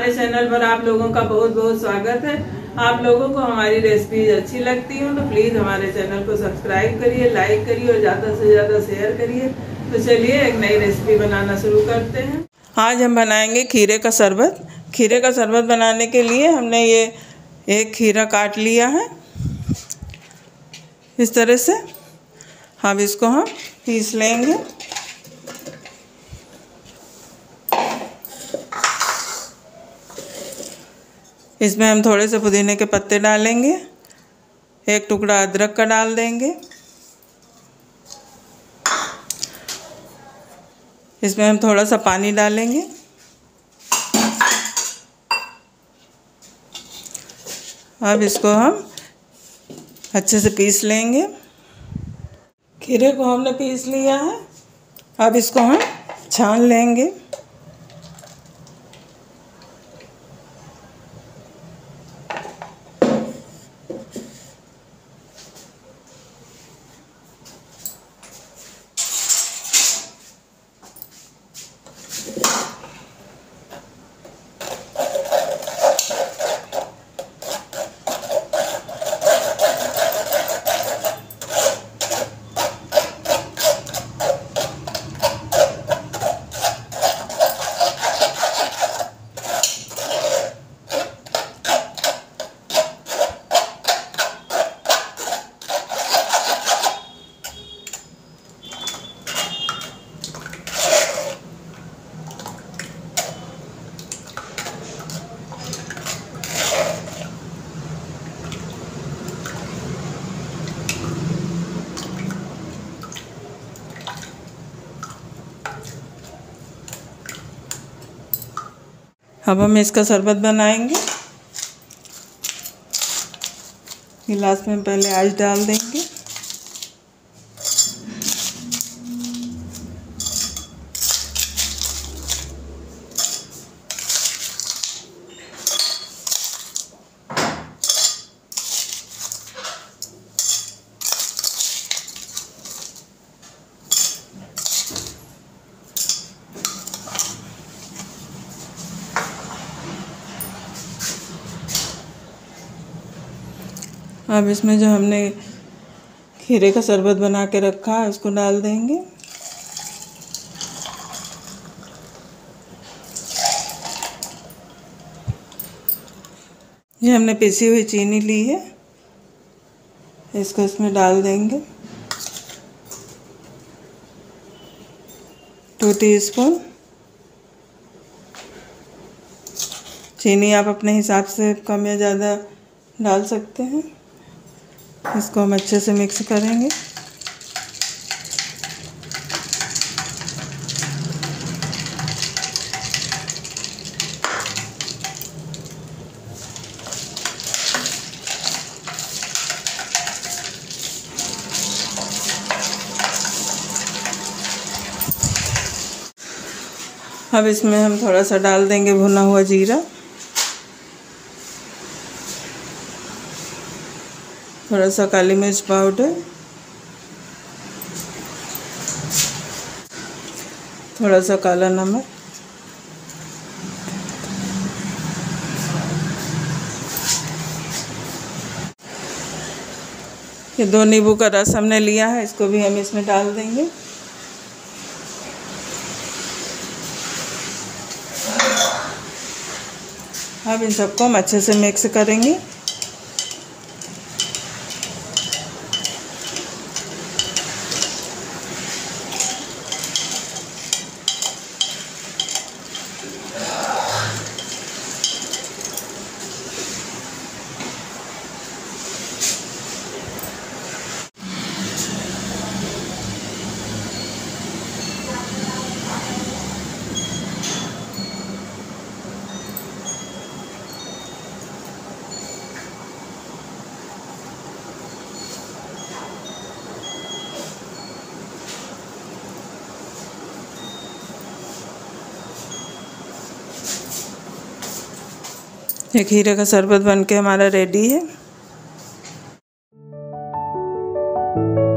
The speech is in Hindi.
हमारे चैनल पर आप लोगों का बहुत बहुत स्वागत है। आप लोगों को हमारी रेसिपीज अच्छी लगती हो तो प्लीज हमारे चैनल को सब्सक्राइब करिए, लाइक करिए और ज्यादा से ज्यादा शेयर करिए। तो चलिए एक नई रेसिपी बनाना शुरू करते हैं। आज हम बनाएंगे खीरे का शरबत। खीरे का शरबत बनाने के लिए हमने ये एक खीरा काट लिया है इस तरह से। अब इसको हम पीस लेंगे। इसमें हम थोड़े से पुदीने के पत्ते डालेंगे, एक टुकड़ा अदरक का डाल देंगे। इसमें हम थोड़ा सा पानी डालेंगे। अब इसको हम अच्छे से पीस लेंगे। खीरे को हमने पीस लिया है। अब इसको हम छान लेंगे। अब हम इसका शरबत बनाएंगे। गिलास में पहले आइस डाल देंगे। अब इसमें जो हमने खीरे का शरबत बना के रखा है उसको डाल देंगे। ये हमने पिसी हुई चीनी ली है, इसको इसमें डाल देंगे। 2 टीस्पून चीनी आप अपने हिसाब से कम या ज़्यादा डाल सकते हैं। इसको हम अच्छे से मिक्स करेंगे। अब इसमें हम थोड़ा सा डाल देंगे भुना हुआ जीरा, थोड़ा सा काली मिर्च पाउडर, थोड़ा सा काला नमक, ये 2 नींबू का रस हमने लिया है, इसको भी हम इसमें डाल देंगे। अब इन सबको हम अच्छे से मिक्स करेंगे। ये खीरे का शरबत बनके हमारा रेडी है।